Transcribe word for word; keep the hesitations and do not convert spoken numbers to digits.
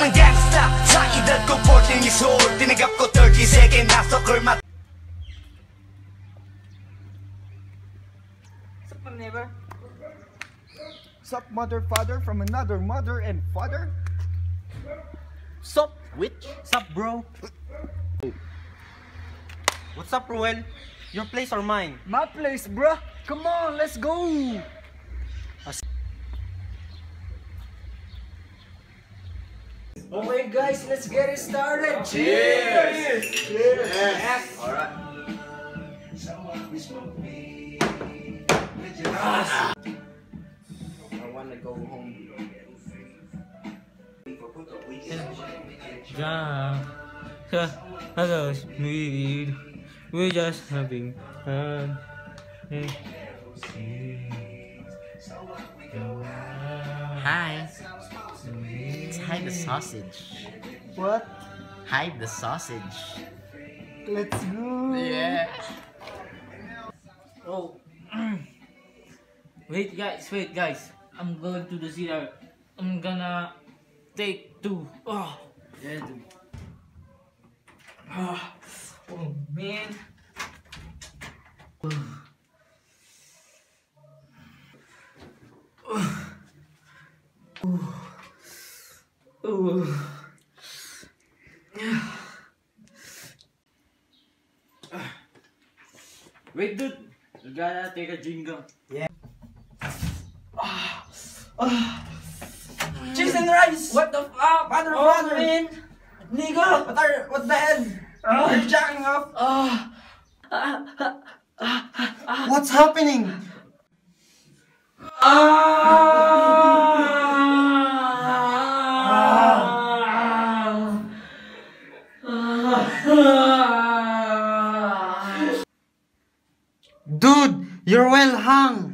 ng gangsta sa edad ko fourteen years old. Tinagap ko thirty second na soccer mat. Sup, my neighbor? Sup, mother, father from another mother and father? Sup, witch? Sup, bro? What's up, Rowell? Your place or mine? My place, bruh. Come on, let's go. Okay guys, let's get it started. Cheers! Cheers! Yes. Alright. I wanna go home. Yeah, hello, sweet. We're just having fun. Hi. Let's hide the sausage. What? Hide the sausage. Let's go. Yeah. Oh, wait, guys, wait, guys. I'm going to the C R. I'm gonna take two. Oh, yeah, dude. Oh, oh man. Oh. Wait, dude. You gotta take a jingle. Yeah. Ah. Ah. Cheese and rice! What the fuck? Father, Oh, father! man! Nigga! What are, what the hell? Ah. You're jacking off! Ah. Ah. Ah. Ah. Ah. What's happening? Dude, you're well hung.